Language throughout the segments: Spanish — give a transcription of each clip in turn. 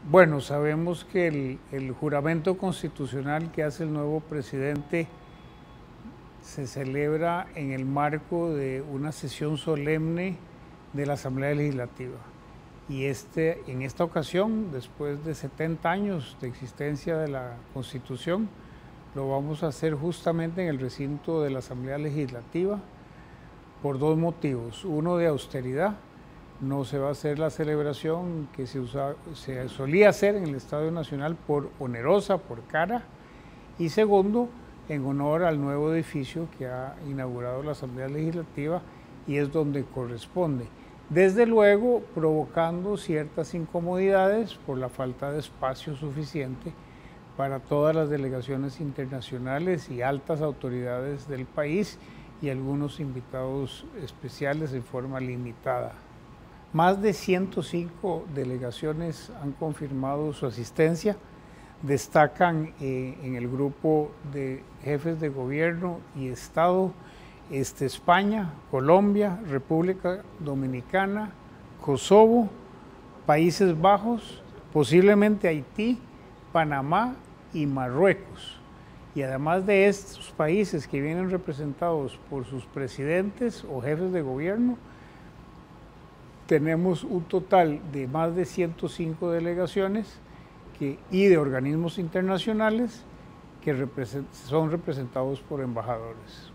Bueno, sabemos que el juramento constitucional que hace el nuevo presidente se celebra en el marco de una sesión solemne de la Asamblea Legislativa. Y en esta ocasión, después de 70 años de existencia de la Constitución, lo vamos a hacer justamente en el recinto de la Asamblea Legislativa por dos motivos. Uno, de austeridad. No se va a hacer la celebración que se solía hacer en el Estadio Nacional por onerosa, por cara. Y segundo, en honor al nuevo edificio que ha inaugurado la Asamblea Legislativa y es donde corresponde. Desde luego, provocando ciertas incomodidades por la falta de espacio suficiente para todas las delegaciones internacionales y altas autoridades del país y algunos invitados especiales en forma limitada. Más de 105 delegaciones han confirmado su asistencia. Destacan en el grupo de jefes de gobierno y Estado España, Colombia, República Dominicana, Kosovo, Países Bajos, posiblemente Haití, Panamá y Marruecos. Y además de estos países que vienen representados por sus presidentes o jefes de gobierno, tenemos un total de más de 105 delegaciones y de organismos internacionales que son representados por embajadores.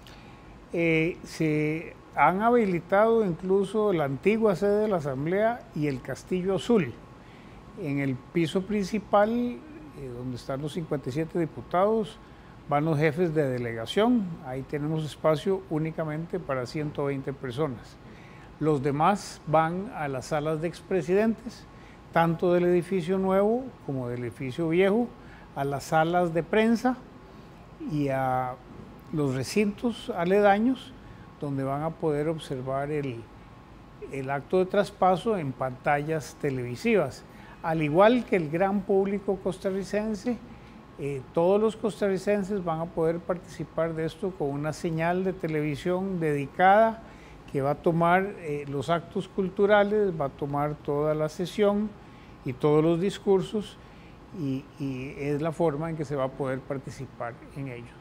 Se han habilitado incluso la antigua sede de la Asamblea y el Castillo Azul. En el piso principal, donde están los 57 diputados, van los jefes de delegación. Ahí tenemos espacio únicamente para 120 personas. Los demás van a las salas de expresidentes, tanto del edificio nuevo como del edificio viejo, a las salas de prensa y a los recintos aledaños, donde van a poder observar el acto de traspaso en pantallas televisivas. Al igual que el gran público costarricense, todos los costarricenses van a poder participar de esto con una señal de televisión dedicada que va a tomar los actos culturales, va a tomar toda la sesión y todos los discursos y es la forma en que se va a poder participar en ello.